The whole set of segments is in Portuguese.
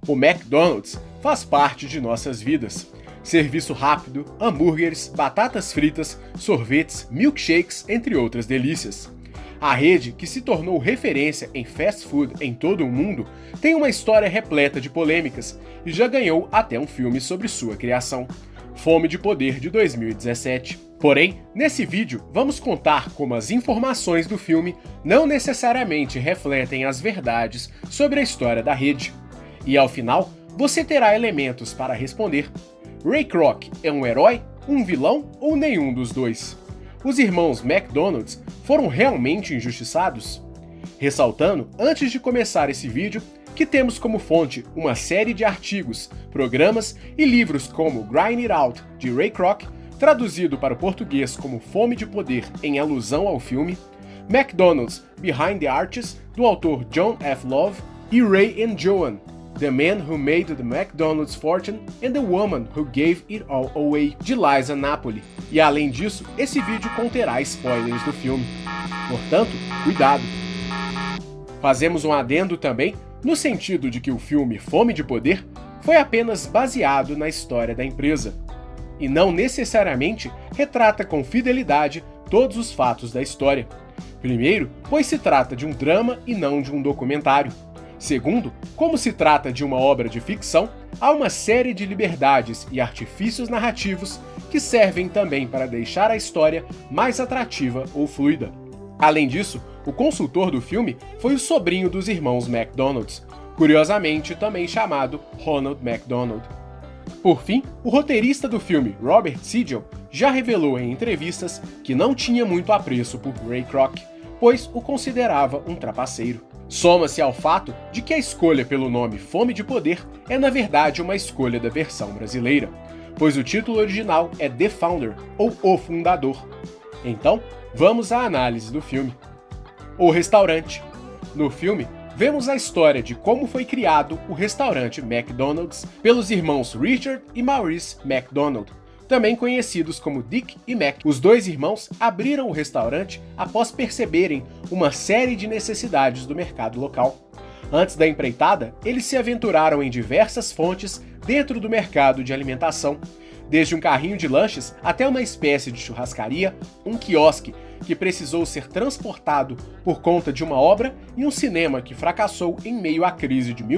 O McDonald's faz parte de nossas vidas. Serviço rápido, hambúrgueres, batatas fritas, sorvetes, milkshakes, entre outras delícias. A rede, que se tornou referência em fast food em todo o mundo, tem uma história repleta de polêmicas e já ganhou até um filme sobre sua criação, Fome de Poder, de 2017. Porém, nesse vídeo, vamos contar como as informações do filme não necessariamente refletem as verdades sobre a história da rede. E ao final, você terá elementos para responder: Ray Kroc é um herói, um vilão ou nenhum dos dois? Os irmãos McDonald's foram realmente injustiçados? Ressaltando, antes de começar esse vídeo, que temos como fonte uma série de artigos, programas e livros como Grind It Out, de Ray Kroc, traduzido para o português como Fome de Poder em alusão ao filme, McDonald's Behind the Arches, do autor John F. Love, e Ray and Joan, The Man Who Made the McDonald's Fortune and the Woman Who Gave It All Away, de Liza Napoli. E além disso, esse vídeo conterá spoilers do filme. Portanto, cuidado! Fazemos um adendo também no sentido de que o filme Fome de Poder foi apenas baseado na história da empresa, e não necessariamente retrata com fidelidade todos os fatos da história. Primeiro, pois se trata de um drama e não de um documentário. Segundo, como se trata de uma obra de ficção, há uma série de liberdades e artifícios narrativos que servem também para deixar a história mais atrativa ou fluida. Além disso, o consultor do filme foi o sobrinho dos irmãos McDonald's, curiosamente também chamado Ronald McDonald. Por fim, o roteirista do filme, Robert Siegel, já revelou em entrevistas que não tinha muito apreço por Ray Kroc, pois o considerava um trapaceiro. Soma-se ao fato de que a escolha pelo nome Fome de Poder é na verdade uma escolha da versão brasileira, pois o título original é The Founder, ou O Fundador. Então, vamos à análise do filme. O restaurante. No filme, vemos a história de como foi criado o restaurante McDonald's pelos irmãos Richard e Maurice McDonald, também conhecidos como Dick e Mac. Os dois irmãos abriram o restaurante após perceberem uma série de necessidades do mercado local. Antes da empreitada, eles se aventuraram em diversas fontes dentro do mercado de alimentação, desde um carrinho de lanches até uma espécie de churrascaria, um quiosque que precisou ser transportado por conta de uma obra e um cinema que fracassou em meio à crise de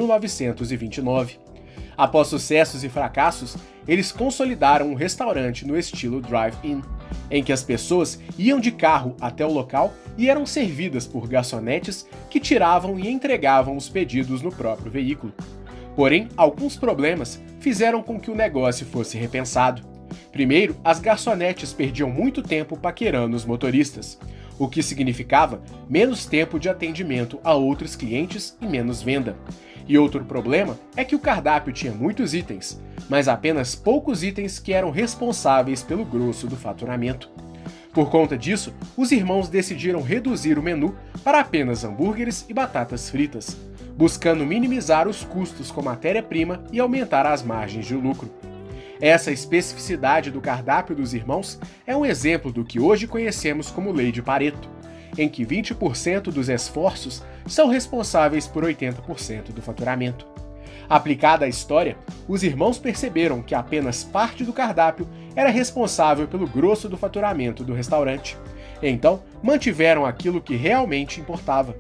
1929. Após sucessos e fracassos, eles consolidaram um restaurante no estilo drive-in, em que as pessoas iam de carro até o local e eram servidas por garçonetes que tiravam e entregavam os pedidos no próprio veículo. Porém, alguns problemas fizeram com que o negócio fosse repensado. Primeiro, as garçonetes perdiam muito tempo paquerando os motoristas, o que significava menos tempo de atendimento a outros clientes e menos venda. E outro problema é que o cardápio tinha muitos itens, mas apenas poucos itens que eram responsáveis pelo grosso do faturamento. Por conta disso, os irmãos decidiram reduzir o menu para apenas hambúrgueres e batatas fritas, buscando minimizar os custos com matéria-prima e aumentar as margens de lucro. Essa especificidade do cardápio dos irmãos é um exemplo do que hoje conhecemos como Lei de Pareto, em que 20% dos esforços são responsáveis por 80% do faturamento. Aplicada à história, os irmãos perceberam que apenas parte do cardápio era responsável pelo grosso do faturamento do restaurante. Então, mantiveram aquilo que realmente importava.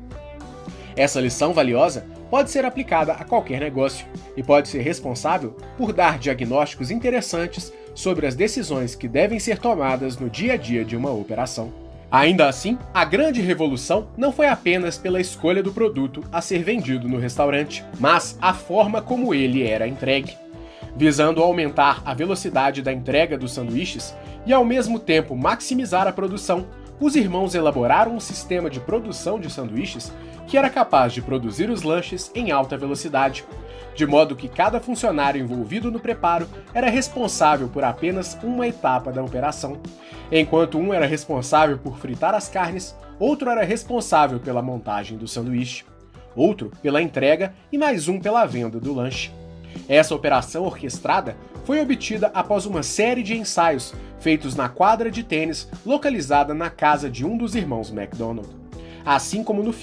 Essa lição valiosa pode ser aplicada a qualquer negócio e pode ser responsável por dar diagnósticos interessantes sobre as decisões que devem ser tomadas no dia a dia de uma operação. Ainda assim, a grande revolução não foi apenas pela escolha do produto a ser vendido no restaurante, mas a forma como ele era entregue. Visando aumentar a velocidade da entrega dos sanduíches e ao mesmo tempo maximizar a produção, os irmãos elaboraram um sistema de produção de sanduíches que era capaz de produzir os lanches em alta velocidade, de modo que cada funcionário envolvido no preparo era responsável por apenas uma etapa da operação. Enquanto um era responsável por fritar as carnes, outro era responsável pela montagem do sanduíche, outro pela entrega e mais um pela venda do lanche. Essa operação orquestrada foi obtida após uma série de ensaios feitos na quadra de tênis localizada na casa de um dos irmãos McDonald. Assim como no filme,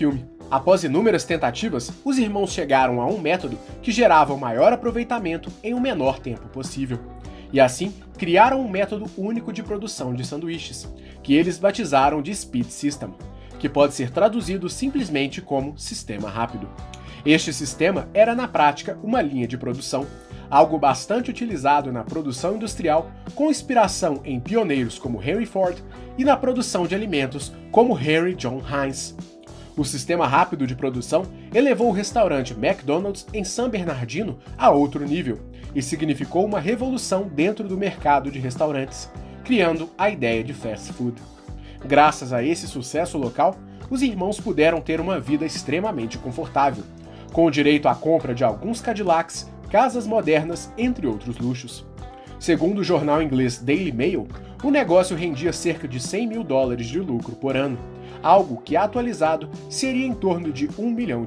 Após inúmeras tentativas, os irmãos chegaram a um método que gerava o maior aproveitamento em o menor tempo possível. E assim, criaram um método único de produção de sanduíches, que eles batizaram de Speed System, que pode ser traduzido simplesmente como sistema rápido. Este sistema era na prática uma linha de produção, algo bastante utilizado na produção industrial, com inspiração em pioneiros como Henry Ford e na produção de alimentos como Henry John Heinz. O sistema rápido de produção elevou o restaurante McDonald's em San Bernardino a outro nível e significou uma revolução dentro do mercado de restaurantes, criando a ideia de fast food. Graças a esse sucesso local, os irmãos puderam ter uma vida extremamente confortável, com o direito à compra de alguns Cadillacs, casas modernas, entre outros luxos. Segundo o jornal inglês Daily Mail, o negócio rendia cerca de $100 mil de lucro por ano, algo que, atualizado, seria em torno de $1 milhão.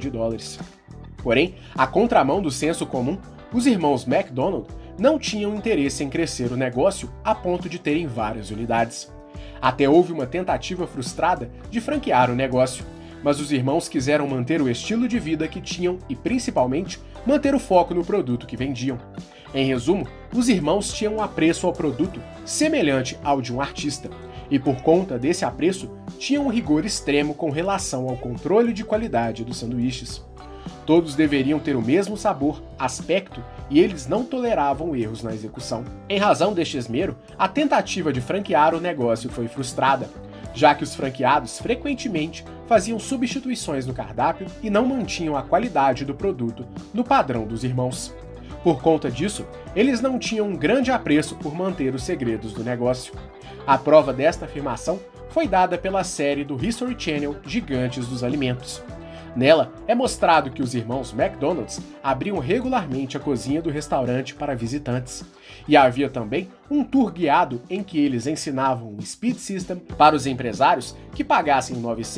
Porém, à contramão do senso comum, os irmãos McDonald não tinham interesse em crescer o negócio a ponto de terem várias unidades. Até houve uma tentativa frustrada de franquear o negócio, mas os irmãos quiseram manter o estilo de vida que tinham e, principalmente, manter o foco no produto que vendiam. Em resumo, os irmãos tinham um apreço ao produto semelhante ao de um artista, e por conta desse apreço, tinham um rigor extremo com relação ao controle de qualidade dos sanduíches. Todos deveriam ter o mesmo sabor, aspecto, e eles não toleravam erros na execução. Em razão deste esmero, a tentativa de franquear o negócio foi frustrada, já que os franqueados frequentemente faziam substituições no cardápio e não mantinham a qualidade do produto no padrão dos irmãos. Por conta disso, eles não tinham um grande apreço por manter os segredos do negócio. A prova desta afirmação foi dada pela série do History Channel Gigantes dos Alimentos. Nela, é mostrado que os irmãos McDonald's abriam regularmente a cozinha do restaurante para visitantes. E havia também um tour guiado em que eles ensinavam o Speed System para os empresários que pagassem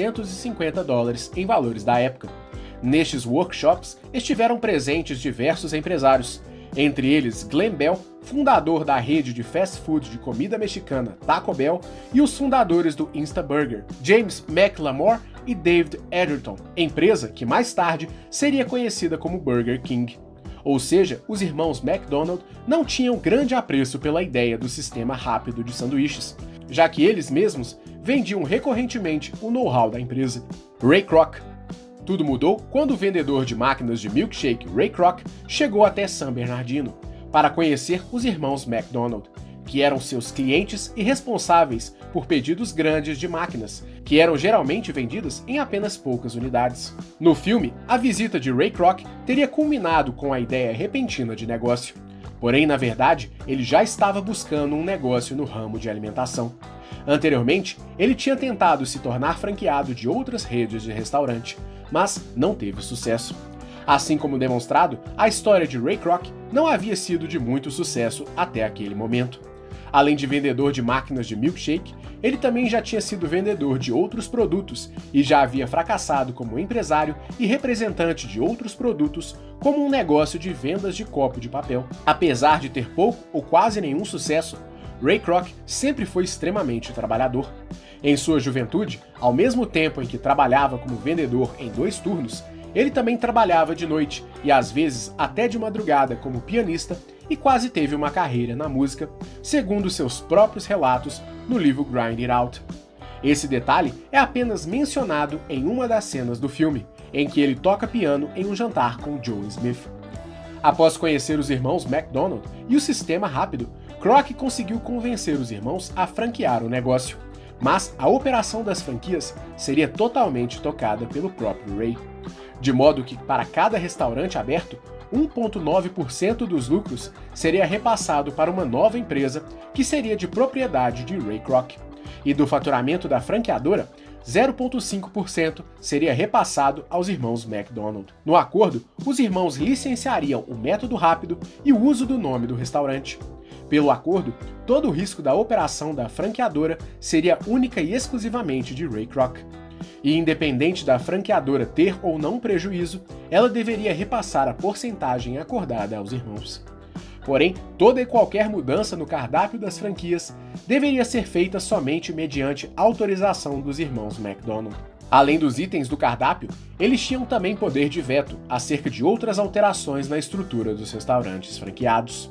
$950 em valores da época. Nestes workshops estiveram presentes diversos empresários, entre eles Glenn Bell, fundador da rede de fast food de comida mexicana Taco Bell, e os fundadores do Instaburger, James McLamore e David Edgerton, empresa que mais tarde seria conhecida como Burger King. Ou seja, os irmãos McDonald não tinham grande apreço pela ideia do sistema rápido de sanduíches, já que eles mesmos vendiam recorrentemente o know-how da empresa. Ray Kroc. Tudo mudou quando o vendedor de máquinas de milkshake Ray Kroc chegou até San Bernardino para conhecer os irmãos McDonald, que eram seus clientes e responsáveis por pedidos grandes de máquinas, que eram geralmente vendidas em apenas poucas unidades. No filme, a visita de Ray Kroc teria culminado com a ideia repentina de negócio. Porém, na verdade, ele já estava buscando um negócio no ramo de alimentação. Anteriormente, ele tinha tentado se tornar franqueado de outras redes de restaurante, mas não teve sucesso. Assim como demonstrado, a história de Ray Kroc não havia sido de muito sucesso até aquele momento. Além de vendedor de máquinas de milkshake, ele também já tinha sido vendedor de outros produtos e já havia fracassado como empresário e representante de outros produtos, como um negócio de vendas de copo de papel. Apesar de ter pouco ou quase nenhum sucesso, Ray Kroc sempre foi extremamente trabalhador. Em sua juventude, ao mesmo tempo em que trabalhava como vendedor em 2 turnos, ele também trabalhava de noite e às vezes até de madrugada como pianista e quase teve uma carreira na música, segundo seus próprios relatos no livro Grind It Out. Esse detalhe é apenas mencionado em uma das cenas do filme, em que ele toca piano em um jantar com Joe Smith. Após conhecer os irmãos McDonald e o sistema rápido, Kroc conseguiu convencer os irmãos a franquear o negócio, mas a operação das franquias seria totalmente tocada pelo próprio Ray. De modo que, para cada restaurante aberto, 1,9% dos lucros seria repassado para uma nova empresa que seria de propriedade de Ray Kroc, e do faturamento da franqueadora, 0,5% seria repassado aos irmãos McDonald. No acordo, os irmãos licenciariam o método rápido e o uso do nome do restaurante. Pelo acordo, todo o risco da operação da franqueadora seria única e exclusivamente de Ray Kroc. E independente da franqueadora ter ou não prejuízo, ela deveria repassar a porcentagem acordada aos irmãos. Porém, toda e qualquer mudança no cardápio das franquias deveria ser feita somente mediante autorização dos irmãos McDonald. Além dos itens do cardápio, eles tinham também poder de veto acerca de outras alterações na estrutura dos restaurantes franqueados.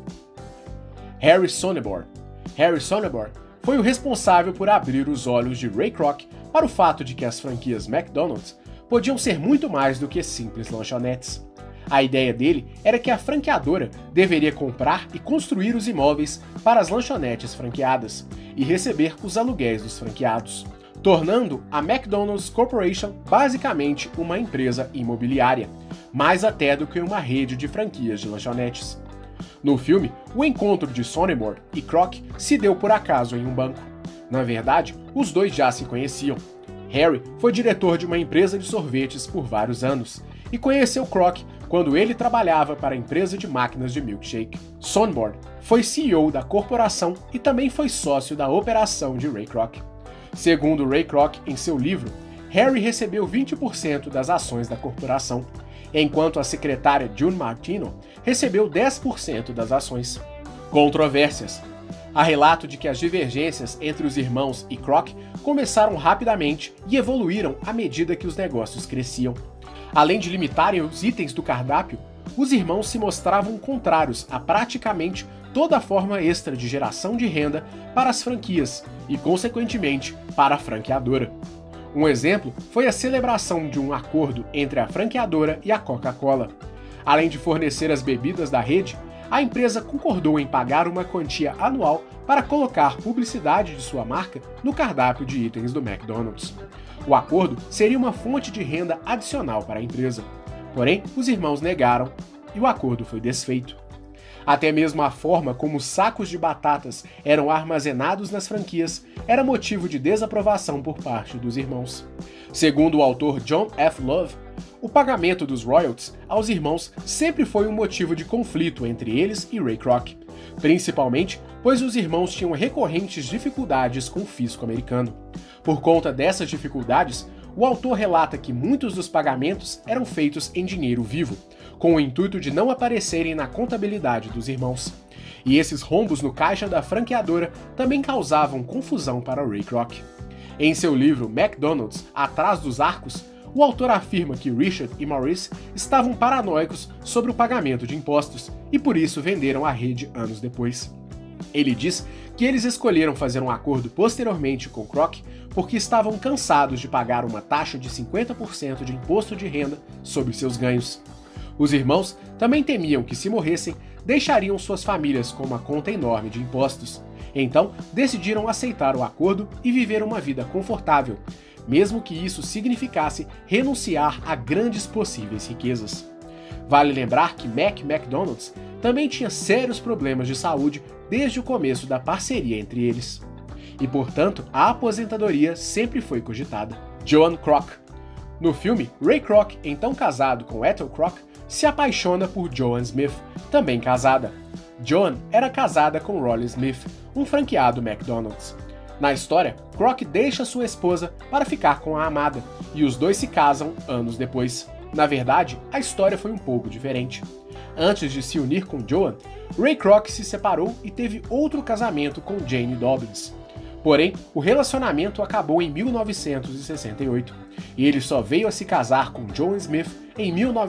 Harry Sonneborn. Harry Sonneborn foi o responsável por abrir os olhos de Ray Kroc para o fato de que as franquias McDonald's podiam ser muito mais do que simples lanchonetes. A ideia dele era que a franqueadora deveria comprar e construir os imóveis para as lanchonetes franqueadas e receber os aluguéis dos franqueados, tornando a McDonald's Corporation basicamente uma empresa imobiliária, mais até do que uma rede de franquias de lanchonetes. No filme, o encontro de Sonneborn e Kroc se deu por acaso em um banco. Na verdade, os dois já se conheciam. Harry foi diretor de uma empresa de sorvetes por vários anos e conheceu Kroc quando ele trabalhava para a empresa de máquinas de milkshake. Sonneborn foi CEO da corporação e também foi sócio da operação de Ray Kroc. Segundo Ray Kroc em seu livro, Harry recebeu 20% das ações da corporação, enquanto a secretária June Martino recebeu 10% das ações. Controvérsias. Há relato de que as divergências entre os irmãos e Kroc começaram rapidamente e evoluíram à medida que os negócios cresciam. Além de limitarem os itens do cardápio, os irmãos se mostravam contrários a praticamente toda forma extra de geração de renda para as franquias e, consequentemente, para a franqueadora. Um exemplo foi a celebração de um acordo entre a franqueadora e a Coca-Cola. Além de fornecer as bebidas da rede, a empresa concordou em pagar uma quantia anual para colocar publicidade de sua marca no cardápio de itens do McDonald's. O acordo seria uma fonte de renda adicional para a empresa. Porém, os irmãos negaram e o acordo foi desfeito. Até mesmo a forma como os sacos de batatas eram armazenados nas franquias era motivo de desaprovação por parte dos irmãos. Segundo o autor John F. Love, o pagamento dos royalties aos irmãos sempre foi um motivo de conflito entre eles e Ray Kroc, principalmente pois os irmãos tinham recorrentes dificuldades com o fisco americano. Por conta dessas dificuldades, o autor relata que muitos dos pagamentos eram feitos em dinheiro vivo, com o intuito de não aparecerem na contabilidade dos irmãos. E esses rombos no caixa da franqueadora também causavam confusão para Ray Kroc. Em seu livro McDonald's, Atrás dos Arcos, o autor afirma que Richard e Maurice estavam paranoicos sobre o pagamento de impostos e por isso venderam a rede anos depois. Ele diz que eles escolheram fazer um acordo posteriormente com Kroc porque estavam cansados de pagar uma taxa de 50% de imposto de renda sobre seus ganhos. Os irmãos também temiam que, se morressem, deixariam suas famílias com uma conta enorme de impostos. Então, decidiram aceitar o acordo e viver uma vida confortável, mesmo que isso significasse renunciar a grandes possíveis riquezas. Vale lembrar que McDonald's também tinha sérios problemas de saúde desde o começo da parceria entre eles. E, portanto, a aposentadoria sempre foi cogitada. Joan Kroc. No filme, Ray Kroc, então casado com Ethel Kroc, se apaixona por Joan Smith, também casada. Joan era casada com Rollie Smith, um franqueado McDonald's. Na história, Kroc deixa sua esposa para ficar com a amada, e os dois se casam anos depois. Na verdade, a história foi um pouco diferente. Antes de se unir com Joan, Ray Kroc se separou e teve outro casamento com Jane Dobbins. Porém, o relacionamento acabou em 1968, e ele só veio a se casar com Joan Smith em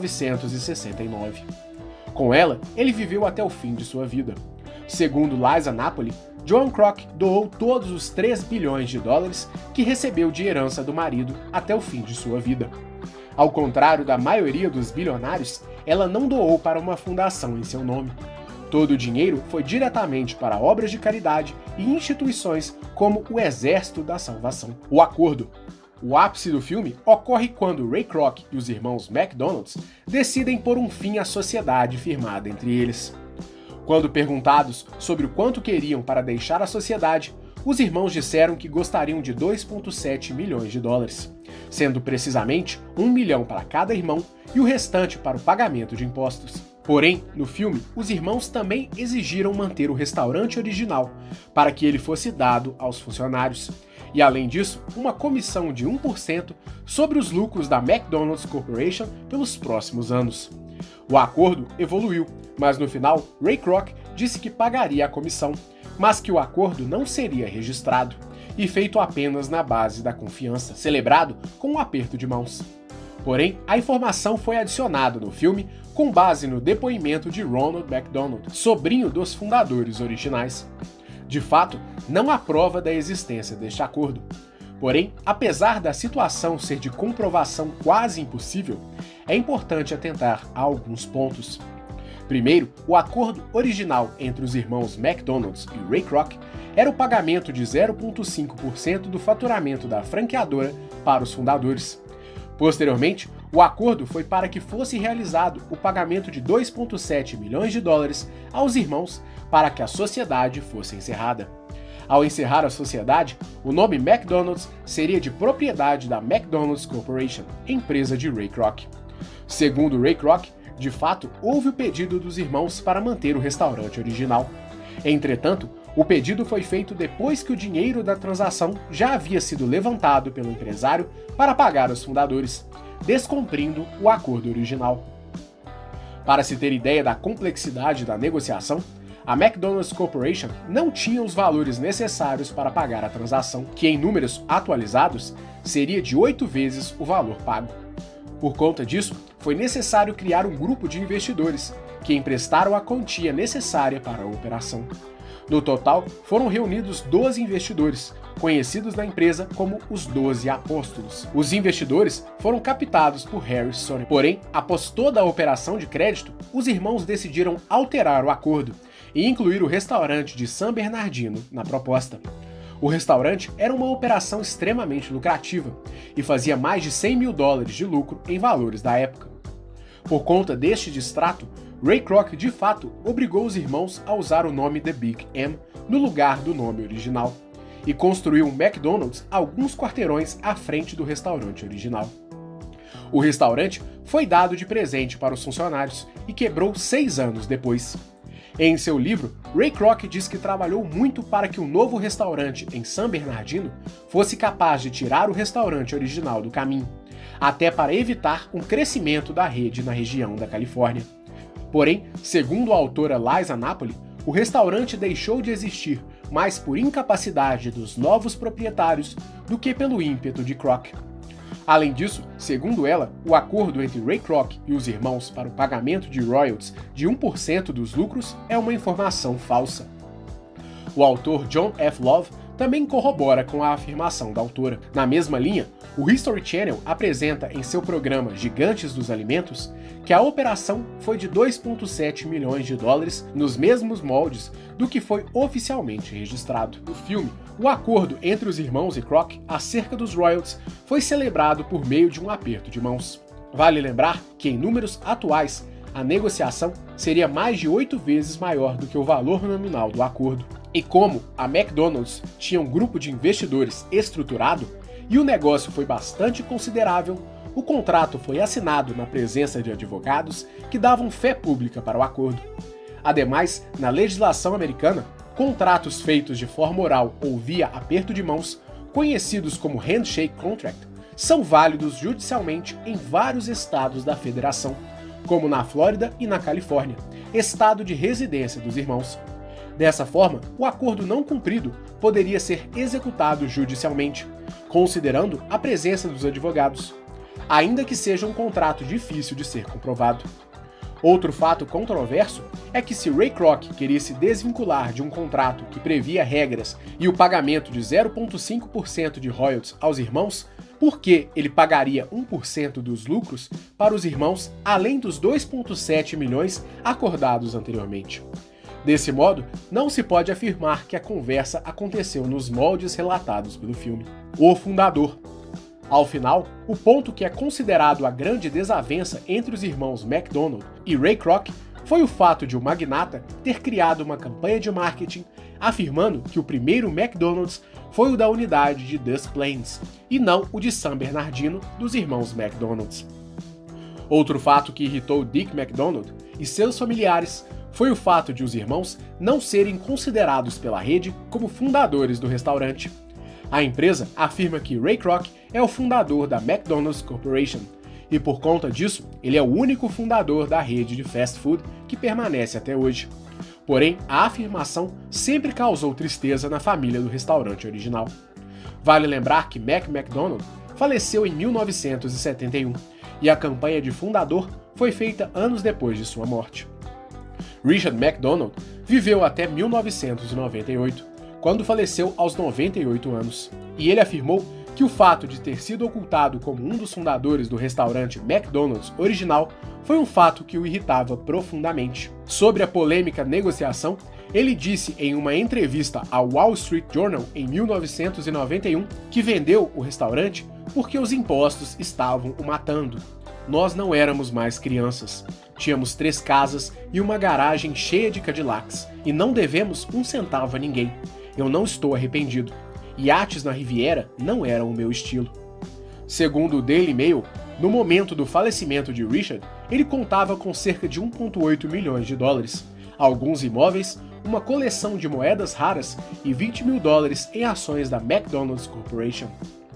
1969. Com ela, ele viveu até o fim de sua vida. Segundo Liza Napoli, Joan Kroc doou todos os 3 bilhões de dólares que recebeu de herança do marido até o fim de sua vida. Ao contrário da maioria dos bilionários, ela não doou para uma fundação em seu nome. Todo o dinheiro foi diretamente para obras de caridade e instituições como o Exército da Salvação. O acordo. O ápice do filme ocorre quando Ray Kroc e os irmãos McDonald's decidem pôr um fim à sociedade firmada entre eles. Quando perguntados sobre o quanto queriam para deixar a sociedade, os irmãos disseram que gostariam de 2,7 milhões de dólares, sendo precisamente 1 milhão para cada irmão e o restante para o pagamento de impostos. Porém, no filme, os irmãos também exigiram manter o restaurante original, para que ele fosse dado aos funcionários, e além disso, uma comissão de 1% sobre os lucros da McDonald's Corporation pelos próximos anos. O acordo evoluiu, mas no final, Ray Kroc disse que pagaria a comissão, mas que o acordo não seria registrado, e feito apenas na base da confiança, celebrado com um aperto de mãos. Porém, a informação foi adicionada no filme com base no depoimento de Ronald McDonald, sobrinho dos fundadores originais. De fato, não há prova da existência deste acordo. Porém, apesar da situação ser de comprovação quase impossível, é importante atentar a alguns pontos. Primeiro, o acordo original entre os irmãos McDonald e Ray Kroc era o pagamento de 0,5% do faturamento da franqueadora para os fundadores. Posteriormente, o acordo foi para que fosse realizado o pagamento de 2,7 milhões de dólares aos irmãos para que a sociedade fosse encerrada. Ao encerrar a sociedade, o nome McDonald's seria de propriedade da McDonald's Corporation, empresa de Ray Kroc. Segundo Ray Kroc, de fato, houve o pedido dos irmãos para manter o restaurante original. Entretanto, o pedido foi feito depois que o dinheiro da transação já havia sido levantado pelo empresário para pagar os fundadores, descumprindo o acordo original. Para se ter ideia da complexidade da negociação, a McDonald's Corporation não tinha os valores necessários para pagar a transação, que em números atualizados seria de 8 vezes o valor pago. Por conta disso, foi necessário criar um grupo de investidores, que emprestaram a quantia necessária para a operação. No total, foram reunidos 12 investidores, conhecidos na empresa como os 12 Apóstolos. Os investidores foram captados por Harry Sonic. Porém, após toda a operação de crédito, os irmãos decidiram alterar o acordo e incluir o restaurante de San Bernardino na proposta. O restaurante era uma operação extremamente lucrativa e fazia mais de 100 mil dólares de lucro em valores da época. Por conta deste distrato, Ray Kroc de fato obrigou os irmãos a usar o nome The Big M no lugar do nome original e construiu um McDonald's alguns quarteirões à frente do restaurante original. O restaurante foi dado de presente para os funcionários e quebrou 6 anos depois. Em seu livro, Ray Kroc diz que trabalhou muito para que o novo restaurante em San Bernardino fosse capaz de tirar o restaurante original do caminho, até para evitar um crescimento da rede na região da Califórnia. Porém, segundo a autora Liza Napoli, o restaurante deixou de existir mais por incapacidade dos novos proprietários do que pelo ímpeto de Kroc. Além disso, segundo ela, o acordo entre Ray Kroc e os irmãos para o pagamento de royalties de 1% dos lucros é uma informação falsa. O autor John F. Love também corrobora com a afirmação da autora. Na mesma linha, o History Channel apresenta em seu programa Gigantes dos Alimentos que a operação foi de 2,7 milhões de dólares nos mesmos moldes do que foi oficialmente registrado. No filme, o acordo entre os irmãos e Kroc acerca dos royalties foi celebrado por meio de um aperto de mãos. Vale lembrar que, em números atuais, a negociação seria mais de 8 vezes maior do que o valor nominal do acordo. E como a McDonald's tinha um grupo de investidores estruturado e o negócio foi bastante considerável, o contrato foi assinado na presença de advogados que davam fé pública para o acordo. Ademais, na legislação americana, contratos feitos de forma oral ou via aperto de mãos, conhecidos como handshake contract, são válidos judicialmente em vários estados da federação, como na Flórida e na Califórnia, estado de residência dos irmãos. Dessa forma, o acordo não cumprido poderia ser executado judicialmente, considerando a presença dos advogados, ainda que seja um contrato difícil de ser comprovado. Outro fato controverso é que se Ray Kroc queria se desvincular de um contrato que previa regras e o pagamento de 0,5% de royalties aos irmãos, por que ele pagaria 1% dos lucros para os irmãos além dos 2,7 milhões acordados anteriormente? Desse modo, não se pode afirmar que a conversa aconteceu nos moldes relatados pelo filme. O fundador. Ao final, o ponto que é considerado a grande desavença entre os irmãos McDonald e Ray Kroc foi o fato de o magnata ter criado uma campanha de marketing afirmando que o primeiro McDonald's foi o da unidade de Des Plaines e não o de San Bernardino dos irmãos McDonald's. Outro fato que irritou Dick McDonald e seus familiares foi o fato de os irmãos não serem considerados pela rede como fundadores do restaurante. A empresa afirma que Ray Kroc é o fundador da McDonald's Corporation, e por conta disso, ele é o único fundador da rede de fast food que permanece até hoje. Porém, a afirmação sempre causou tristeza na família do restaurante original. Vale lembrar que Mac McDonald faleceu em 1971 e a campanha de fundador foi feita anos depois de sua morte. Richard McDonald viveu até 1998, quando faleceu aos 98 anos, e ele afirmou que o fato de ter sido ocultado como um dos fundadores do restaurante McDonald's original foi um fato que o irritava profundamente. Sobre a polêmica negociação, ele disse em uma entrevista ao Wall Street Journal em 1991 que vendeu o restaurante porque os impostos estavam o matando. Nós não éramos mais crianças. Tínhamos 3 casas e uma garagem cheia de Cadillacs, e não devemos um centavo a ninguém. Eu não estou arrependido. Iates na Riviera não eram o meu estilo. Segundo o Daily Mail, no momento do falecimento de Richard, ele contava com cerca de 1,8 milhões de dólares, alguns imóveis, uma coleção de moedas raras e 20 mil dólares em ações da McDonald's Corporation.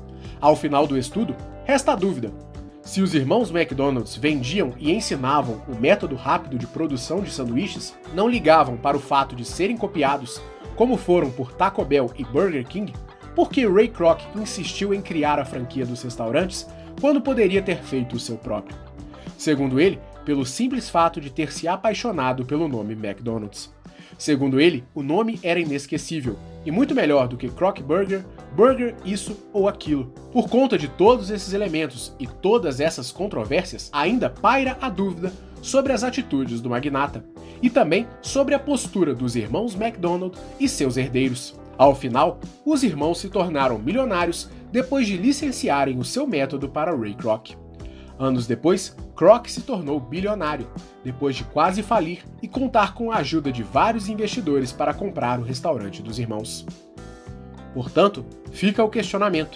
Ao final do estudo, resta a dúvida: se os irmãos McDonald's vendiam e ensinavam o método rápido de produção de sanduíches, não ligavam para o fato de serem copiados, como foram por Taco Bell e Burger King, por que Ray Kroc insistiu em criar a franquia dos restaurantes quando poderia ter feito o seu próprio? Segundo ele, pelo simples fato de ter se apaixonado pelo nome McDonald's. Segundo ele, o nome era inesquecível, e muito melhor do que Kroc Burger, Burger isso ou aquilo. Por conta de todos esses elementos e todas essas controvérsias, ainda paira a dúvida sobre as atitudes do magnata, e também sobre a postura dos irmãos McDonald e seus herdeiros. Ao final, os irmãos se tornaram milionários depois de licenciarem o seu método para Ray Kroc. Anos depois, Kroc se tornou bilionário, depois de quase falir e contar com a ajuda de vários investidores para comprar o restaurante dos irmãos. Portanto, fica o questionamento: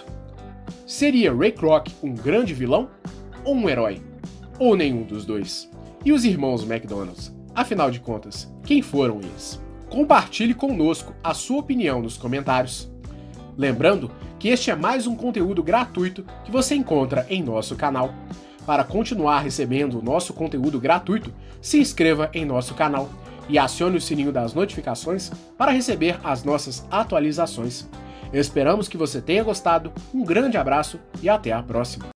seria Ray Kroc um grande vilão ou um herói? Ou nenhum dos dois? E os irmãos McDonald's? Afinal de contas, quem foram eles? Compartilhe conosco a sua opinião nos comentários. Lembrando que este é mais um conteúdo gratuito que você encontra em nosso canal. Para continuar recebendo o nosso conteúdo gratuito, se inscreva em nosso canal e acione o sininho das notificações para receber as nossas atualizações. Esperamos que você tenha gostado, um grande abraço e até a próxima!